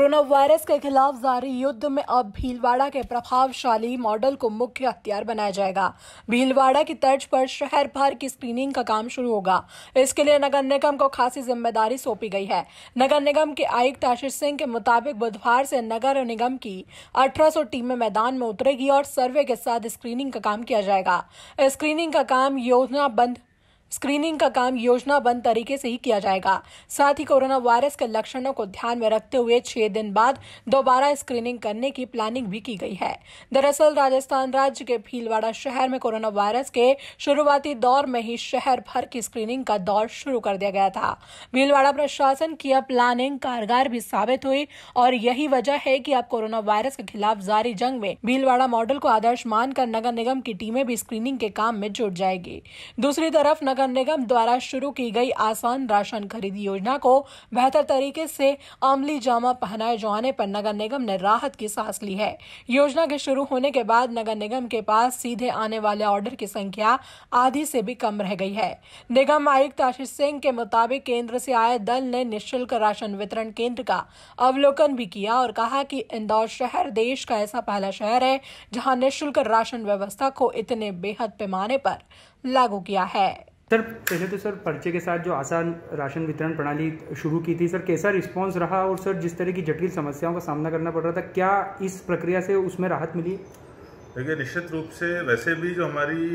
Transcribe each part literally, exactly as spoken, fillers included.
Corona virus के खिलाफ जारी युद्ध में अब भीलवाड़ा के प्रभावशाली मॉडल को मुख्य हथियार बनाया जाएगा। भीलवाड़ा की तर्ज पर शहर भर की स्क्रीनिंग का काम शुरू होगा। इसके लिए नगर निगम को खासी जिम्मेदारी सौंपी गई है। नगर निगम के आयुक्त आशीष सिंह के मुताबिक बुधवार से नगर निगम की अठारह सौ टीमें मैदान में उतरेगी और सर्वे के साथ स्क्रीनिंग का काम किया जाएगा। स्क्रीनिंग का काम योजनाबद्ध स्क्रीनिंग का काम योजनाबद्ध तरीके से ही किया जाएगा। साथ ही कोरोना वायरस के लक्षणों को ध्यान में रखते हुए छह दिन बाद दोबारा स्क्रीनिंग करने की प्लानिंग भी की गई है। दरअसल राजस्थान राज्य के भीलवाड़ा शहर में कोरोना वायरस के शुरुआती दौर में ही शहर भर की स्क्रीनिंग का दौर शुरू कर दिया गया था। भीलवाड़ा प्रशासन की यह प्लानिंग कारगर भी साबित हुई और यही वजह है कि अब कोरोना वायरस के खिलाफ जारी जंग में भीलवाड़ा मॉडल को आदर्श मानकर नगर निगम की टीमें भी स्क्रीनिंग के काम में जुट जाएगी। दूसरी तरफ नगर निगम द्वारा शुरू की गई आसान राशन खरीदी योजना को बेहतर तरीके से अमली जामा पहनाए जाने पर नगर निगम ने राहत की सांस ली है। योजना के शुरू होने के बाद नगर निगम के पास सीधे आने वाले ऑर्डर की संख्या आधी से भी कम रह गई है। निगम आयुक्त आशीष सिंह के मुताबिक केंद्र से आए दल ने निःशुल्क राशन वितरण केंद्र का अवलोकन भी किया और कहा कि इंदौर शहर देश का ऐसा पहला शहर है जहां निःशुल्क राशन व्यवस्था को इतने बेहद पैमाने पर लागू किया है। सर पहले तो सर पर्चे के साथ जो आसान राशन वितरण प्रणाली शुरू की थी, सर कैसा रिस्पांस रहा और सर जिस तरह की जटिल समस्याओं का सामना करना पड़ रहा था, क्या इस प्रक्रिया से उसमें राहत मिली? देखिए, निश्चित रूप से वैसे भी जो हमारी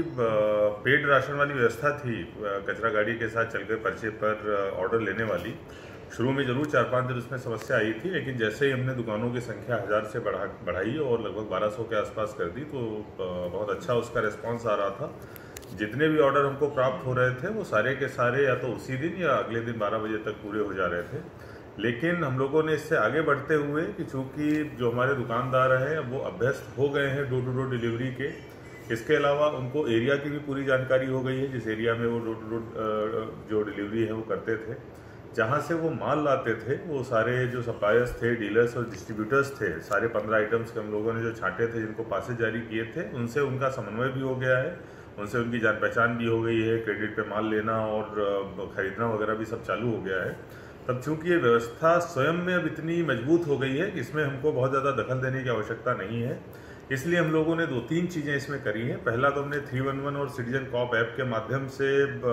पेड राशन वाली व्यवस्था थी, कचरा गाड़ी के साथ चलकर पर्चे पर ऑर्डर लेने वाली, शुरू में जरूर चार पाँच दिन उसमें समस्या आई थी, लेकिन जैसे ही हमने दुकानों की संख्या हज़ार से बढ़ा बढ़ाई और लगभग बारह सौ के आसपास कर दी, तो बहुत अच्छा उसका रिस्पॉन्स आ रहा था। जितने भी ऑर्डर हमको प्राप्त हो रहे थे वो सारे के सारे या तो उसी दिन या अगले दिन बारह बजे तक पूरे हो जा रहे थे। लेकिन हम लोगों ने इससे आगे बढ़ते हुए कि चूँकि जो हमारे दुकानदार हैं वो अभ्यस्त हो गए हैं डोर टू डोर डिलीवरी के, इसके अलावा उनको एरिया की भी पूरी जानकारी हो गई है, जिस एरिया में वो डोर टू डोर जो डिलीवरी है वो करते थे, जहाँ से वो माल लाते थे, वो सारे जो सप्लायर्स थे, डीलर्स और डिस्ट्रीब्यूटर्स थे, सारे पंद्रह आइटम्स के हम लोगों ने जो छांटे थे, जिनको पासेज जारी किए थे, उनसे उनका समन्वय भी हो गया है, उनसे उनकी जान पहचान भी हो गई है, क्रेडिट पे माल लेना और खरीदना वगैरह भी सब चालू हो गया है। तब चूंकि ये व्यवस्था स्वयं में अब इतनी मजबूत हो गई है कि इसमें हमको बहुत ज़्यादा दखल देने की आवश्यकता नहीं है, इसलिए हम लोगों ने दो तीन चीज़ें इसमें करी हैं। पहला तो हमने थ्री वन वन और सिटीजन कॉप ऐप के माध्यम से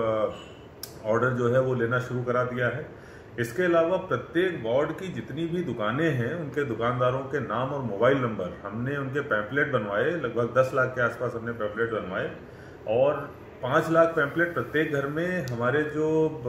ऑर्डर जो है वो लेना शुरू करा दिया है। इसके अलावा प्रत्येक वार्ड की जितनी भी दुकानें हैं उनके दुकानदारों के नाम और मोबाइल नंबर हमने उनके पैम्पलेट बनवाए, लगभग दस लाख के आसपास हमने पैम्पलेट बनवाए और पाँच लाख पैम्पलेट प्रत्येक घर में हमारे जो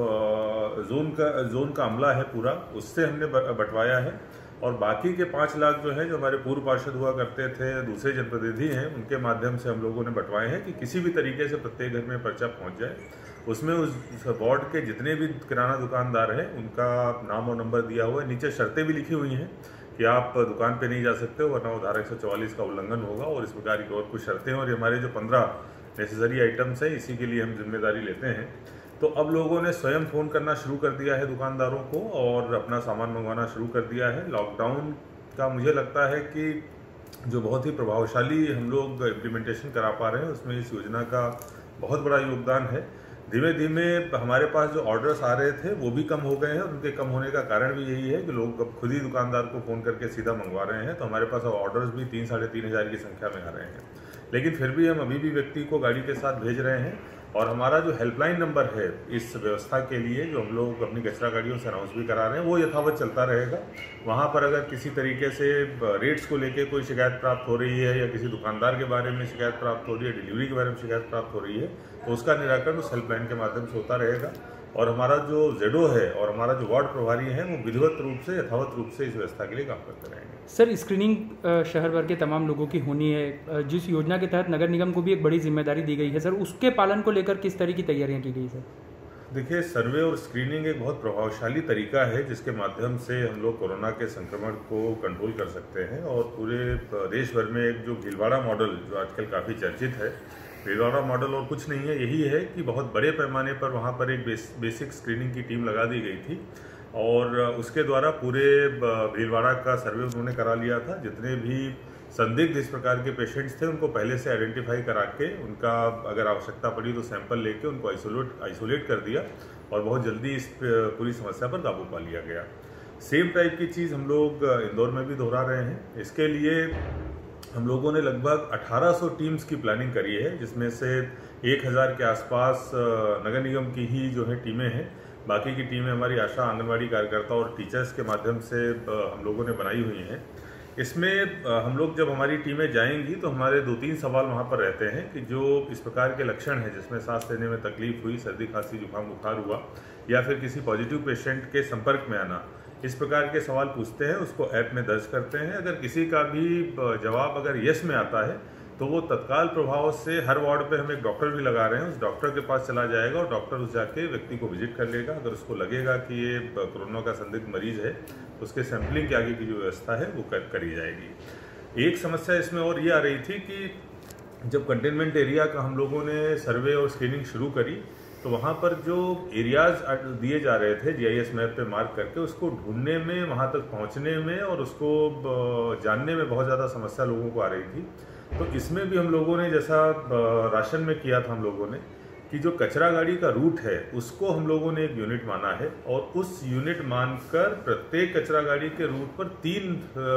जोन का जोन का अमला है पूरा, उससे हमने बंटवाया है। और बाकी के पाँच लाख जो है, जो हमारे पूर्व पार्षद हुआ करते थे, दूसरे जनप्रतिनिधि हैं, उनके माध्यम से हम लोगों ने बंटवाए हैं कि किसी भी तरीके से प्रत्येक घर में पर्चा पहुंच जाए। उसमें उस वार्ड के जितने भी किराना दुकानदार हैं उनका नाम और नंबर दिया हुआ है। नीचे शर्तें भी लिखी हुई हैं कि आप दुकान पे नहीं जा सकते हो वरना वो धारा एक सौ चौवालीस का उल्लंघन होगा, और इस प्रकार की और कुछ शर्तें। और हमारे जो पंद्रह नेसेसरी आइटम्स है, इसी के लिए हम जिम्मेदारी लेते हैं। तो अब लोगों ने स्वयं फ़ोन करना शुरू कर दिया है दुकानदारों को और अपना सामान मंगवाना शुरू कर दिया है। लॉकडाउन का मुझे लगता है कि जो बहुत ही प्रभावशाली हम लोग इम्प्लीमेंटेशन करा पा रहे हैं, उसमें इस योजना का बहुत बड़ा योगदान है। धीमे धीमे हमारे पास जो ऑर्डर्स आ रहे थे वो भी कम हो गए हैं, और उनके कम होने का कारण भी यही है कि लोग अब खुद ही दुकानदार को फ़ोन करके सीधा मंगवा रहे हैं। तो हमारे पास अब ऑर्डर्स भी तीन साढ़े तीन हज़ार की संख्या में आ रहे हैं। लेकिन फिर भी हम अभी भी व्यक्ति को गाड़ी के साथ भेज रहे हैं, और हमारा जो हेल्पलाइन नंबर है इस व्यवस्था के लिए, जो हम लोग अपनी कचरा गाड़ियों से अनाउंस भी करा रहे हैं, वो यथावत चलता रहेगा। वहाँ पर अगर किसी तरीके से रेट्स को लेके कोई शिकायत प्राप्त हो रही है या किसी दुकानदार के बारे में शिकायत प्राप्त हो रही है, डिलीवरी के बारे में शिकायत प्राप्त हो रही है, तो उसका निराकरण उस हेल्पलाइन के माध्यम से होता रहेगा। और हमारा जो जेडो है और हमारा जो वार्ड प्रभारी है वो विधिवत रूप से, यथावत रूप से इस व्यवस्था के लिए काम करते रहेंगे। सर, स्क्रीनिंग शहर भर के तमाम लोगों की होनी है, जिस योजना के तहत नगर निगम को भी एक बड़ी जिम्मेदारी दी गई है, सर उसके पालन को लेकर किस तरह की तैयारियां की गई सर? देखिए, सर्वे और स्क्रीनिंग एक बहुत प्रभावशाली तरीका है जिसके माध्यम से हम लोग कोरोना के संक्रमण को कंट्रोल कर सकते हैं। और पूरे देश भर में एक जो भीलवाड़ा मॉडल जो आजकल काफ़ी चर्चित है, भीलवाड़ा मॉडल और कुछ नहीं है, यही है कि बहुत बड़े पैमाने पर वहाँ पर एक बेस, बेसिक स्क्रीनिंग की टीम लगा दी गई थी और उसके द्वारा पूरे भीलवाड़ा का सर्वे उन्होंने करा लिया था। जितने भी संदिग्ध इस प्रकार के पेशेंट्स थे उनको पहले से आइडेंटिफाई करा के उनका अगर आवश्यकता पड़ी तो सैंपल लेके उनको आइसोलेट आइसोलेट कर दिया और बहुत जल्दी इस पूरी समस्या पर काबू पा लिया गया। सेम टाइप की चीज़ हम लोग इंदौर में भी दोहरा रहे हैं। इसके लिए हम लोगों ने लगभग अठारह सौ टीम्स की प्लानिंग करी है, जिसमें से एक हज़ार के आसपास नगर निगम की ही जो है टीमें हैं। बाकी की टीमें हमारी आशा, आंगनवाड़ी कार्यकर्ता और टीचर्स के माध्यम से हम लोगों ने बनाई हुई हैं। इसमें हम लोग जब हमारी टीमें जाएंगी तो हमारे दो तीन सवाल वहाँ पर रहते हैं कि जो इस प्रकार के लक्षण हैं, जिसमें सांस लेने में तकलीफ हुई, सर्दी खांसी जुकाम बुखार हुआ या फिर किसी पॉजिटिव पेशेंट के संपर्क में आना, इस प्रकार के सवाल पूछते हैं, उसको ऐप में दर्ज करते हैं। अगर किसी का भी जवाब अगर यस में आता है तो वो तत्काल प्रभाव से हर वार्ड पे हम एक डॉक्टर भी लगा रहे हैं, उस डॉक्टर के पास चला जाएगा और डॉक्टर उस जाके व्यक्ति को विजिट कर लेगा। अगर उसको लगेगा कि ये कोरोना का संदिग्ध मरीज है तो उसके सैंपलिंग के आगे की जो व्यवस्था है वो कर करी जाएगी। एक समस्या इसमें और ये आ रही थी कि जब कंटेनमेंट एरिया का हम लोगों ने सर्वे और स्क्रीनिंग शुरू करी तो वहाँ पर जो एरियाज दिए जा रहे थे जीआईएस मैप पे मार्क करके, उसको ढूंढने में, वहाँ तक पहुँचने में और उसको जानने में बहुत ज़्यादा समस्या लोगों को आ रही थी। तो इसमें भी हम लोगों ने, जैसा राशन में किया था हम लोगों ने, कि जो कचरा गाड़ी का रूट है उसको हम लोगों ने एक यूनिट माना है और उस यूनिट मानकर प्रत्येक कचरा गाड़ी के रूट पर तीन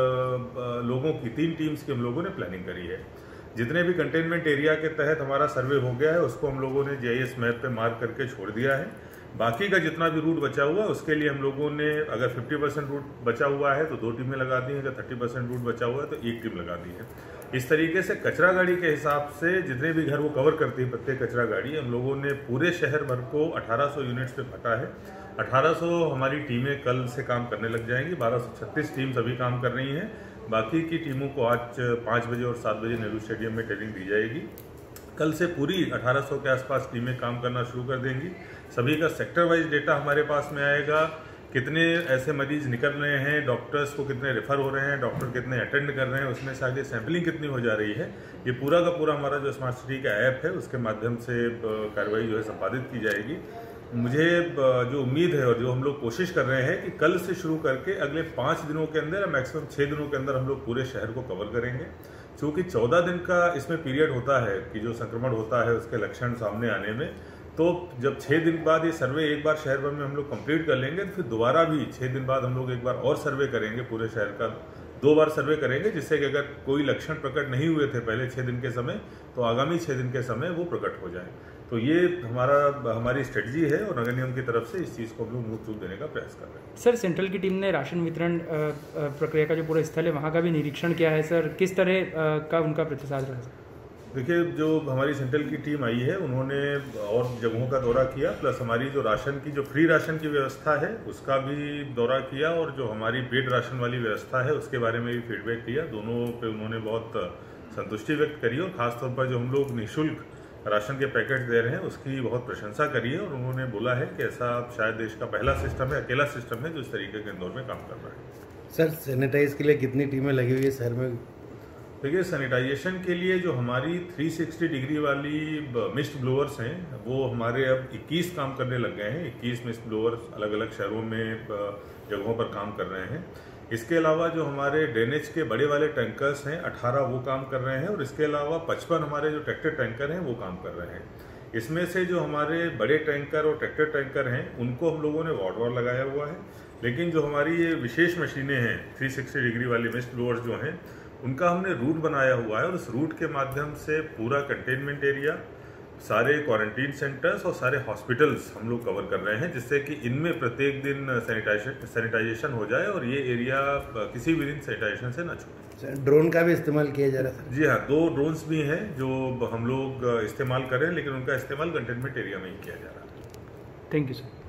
लोगों की, तीन टीम्स की हम लोगों ने प्लानिंग करी है। जितने भी कंटेनमेंट एरिया के तहत हमारा सर्वे हो गया है उसको हम लोगों ने जीआईएस मैप पे मार्क करके छोड़ दिया है। बाकी का जितना भी रूट बचा हुआ है उसके लिए हम लोगों ने, अगर पचास परसेंट रूट बचा हुआ है तो दो टीमें लगा दी हैं, अगर तीस परसेंट रूट बचा हुआ है तो एक टीम लगा दी है। इस तरीके से कचरा गाड़ी के हिसाब से जितने भी घर वो कवर करती है प्रत्येक कचरा गाड़ी, हम लोगों ने पूरे शहर भर को अठारह सौ यूनिट्स पे फटा है। अठारह सौ हमारी टीमें कल से काम करने लग जाएंगी। बारह सौ छत्तीस टीम्स अभी काम कर रही हैं। बाकी की टीमों को आज पाँच बजे और सात बजे नेहरू स्टेडियम में ट्रेनिंग दी जाएगी। कल से पूरी अठारह सौ के आसपास टीमें काम करना शुरू कर देंगी। सभी का सेक्टर वाइज डेटा हमारे पास में आएगा, कितने ऐसे मरीज निकल रहे हैं, डॉक्टर्स को कितने रेफर हो रहे हैं, डॉक्टर कितने अटेंड कर रहे हैं, उसमें से आगे सैंपलिंग कितनी हो जा रही है। ये पूरा का पूरा हमारा जो स्मार्ट सिटी का ऐप है उसके माध्यम से कार्रवाई जो है संपादित की जाएगी। मुझे जो उम्मीद है और जो हम लोग कोशिश कर रहे हैं कि कल से शुरू करके अगले पाँच दिनों के अंदर या मैक्सिमम छः दिनों के अंदर हम लोग पूरे शहर को कवर करेंगे। चूँकि चौदह दिन का इसमें पीरियड होता है कि जो संक्रमण होता है उसके लक्षण सामने आने में, तो जब छः दिन बाद ये सर्वे एक बार शहर भर में हम लोग कंप्लीट कर लेंगे तो फिर दोबारा भी छः दिन बाद हम लोग एक बार और सर्वे करेंगे, पूरे शहर का दो बार सर्वे करेंगे, जिससे कि अगर कोई लक्षण प्रकट नहीं हुए थे पहले छः दिन के समय तो आगामी छः दिन के समय वो प्रकट हो जाए। तो ये हमारा हमारी स्ट्रेटजी है और नगर निगम की तरफ से इस चीज़ को हम लोग मुक्त रूप देने का प्रयास कर रहे हैं। सर, सेंट्रल की टीम ने राशन वितरण प्रक्रिया का जो पूरा स्थल है वहाँ का भी निरीक्षण किया है सर, किस तरह का उनका प्रतिसाद रहा? देखिए, जो हमारी सेंट्रल की टीम आई है उन्होंने और जगहों का दौरा किया, प्लस हमारी जो राशन की, जो फ्री राशन की व्यवस्था है उसका भी दौरा किया और जो हमारी पेड राशन वाली व्यवस्था है उसके बारे में भी फीडबैक दिया। दोनों पे उन्होंने बहुत संतुष्टि व्यक्त करी और खासतौर पर जो हम लोग निःशुल्क राशन के पैकेट दे रहे हैं उसकी बहुत प्रशंसा करी है और उन्होंने बोला है कि ऐसा शायद देश का पहला सिस्टम है, अकेला सिस्टम है जो इस तरीके के इंदौर में काम कर रहा है। सर, सैनिटाइज के लिए कितनी टीमें लगी हुई है शहर में? देखिए, सैनिटाइजेशन के लिए जो हमारी तीन सौ साठ डिग्री वाली मिस्ट ब्लोअर्स हैं वो हमारे अब इक्कीस काम करने लग गए हैं। इक्कीस मिस्ट ब्लोअर्स अलग अलग शहरों में जगहों पर काम कर रहे हैं। इसके अलावा जो हमारे ड्रेनेज के बड़े वाले टैंकर्स हैं अठारह वो काम कर रहे हैं और इसके अलावा पचपन हमारे जो ट्रैक्टर टैंकर हैं वो काम कर रहे हैं। इसमें से जो हमारे बड़े टैंकर और ट्रैक्टर टैंकर हैं उनको हम लोगों ने वार्ड वार लगाया हुआ है, लेकिन जो हमारी ये विशेष मशीनें हैं तीन सौ साठ डिग्री वाली मिस्ट ब्लोअर्स जो हैं उनका हमने रूट बनाया हुआ है और उस रूट के माध्यम से पूरा कंटेनमेंट एरिया, सारे क्वारंटीन सेंटर्स और सारे हॉस्पिटल्स हम लोग कवर कर रहे हैं, जिससे कि इनमें प्रत्येक दिन सैनिटाइजेशन सैनिटाइजेशन हो जाए और ये एरिया किसी भी दिन सैनिटाइजेशन से न छूटे। ड्रोन का भी इस्तेमाल किया जा रहा है? जी हाँ, दो ड्रोन्स भी हैं जो हम लोग इस्तेमाल कर रहे हैं, लेकिन उनका इस्तेमाल कंटेनमेंट एरिया में ही किया जा रहा है। Thank you sir.